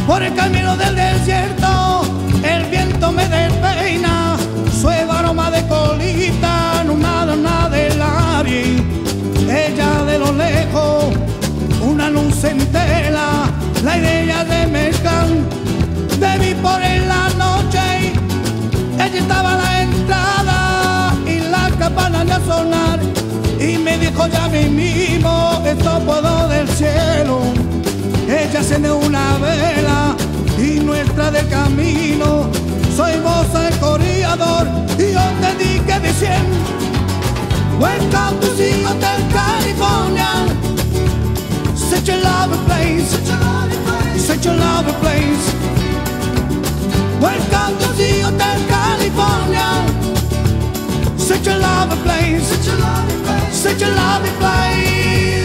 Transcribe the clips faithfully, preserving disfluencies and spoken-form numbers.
Por el camino del desierto el viento me despeina, suave aroma de colita, no nada, nada del aire. Ella de lo lejos, una luz entera, la idea de mezclan de mí por en la noche. Ella estaba a la entrada y las campanas de sonar, y me dijo ya mismo, esto puedo del cielo. Ella enciende una vela y nuestra del camino, soy vos el corredor y yo te dije diciendo, welcome to the Hotel California, such a lovely place, such a lovely place. Welcome to the Hotel California, such a lovely place, such a lovely place, such a lovely place.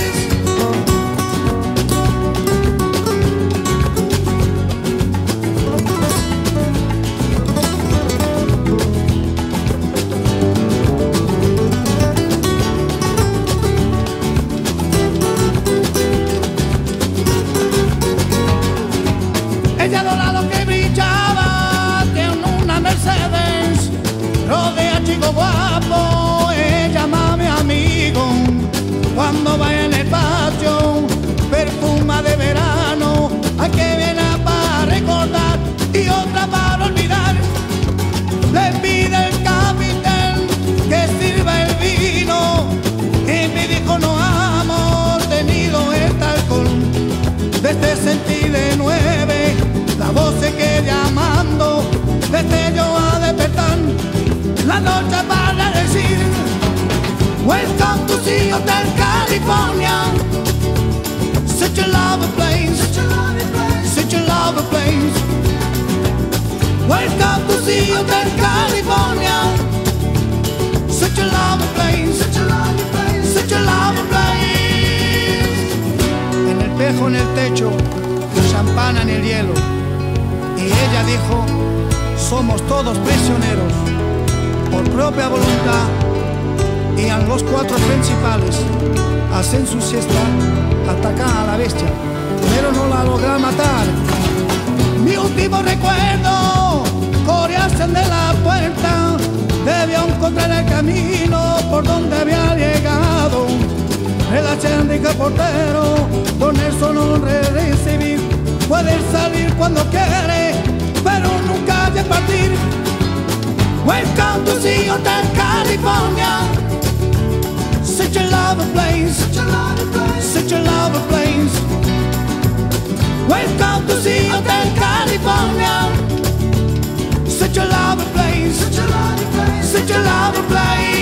Ella dorado que brillaba, tiene una Mercedes, rodea chico guapo, ella mami amigo. Cuando va en el patio, perfuma de verano, hay que viene para recordar y otra para olvidar. Le pide el capitán que sirva el vino y me dijo no amo tenido este alcohol. Desde sentí de nueve la voz se queda llamando, desde yo a despertar la noche para decir, welcome to the Hotel California, such a lovely place, such a lovely place, such a lovely place. Welcome to the Hotel California, such a lovely place, such a lovely place, such a lovely place. En el espejo en el techo, champana en el hielo. Y ella dijo, somos todos prisioneros, por propia voluntad, y a los cuatro principales hacen su siesta, atacan a la bestia, pero no la logran matar. Mi último recuerdo, corearse de la puerta, debió encontrar el camino por donde había llegado. Relación de portero, con eso no recibir. Puede salir cuando quiere, pero nunca de partir. Welcome to the Hotel California, such a lovely place, such a lovely place, such a lovely place. Welcome to the Hotel California, such a lovely place, such a lovely place, such a lovely place.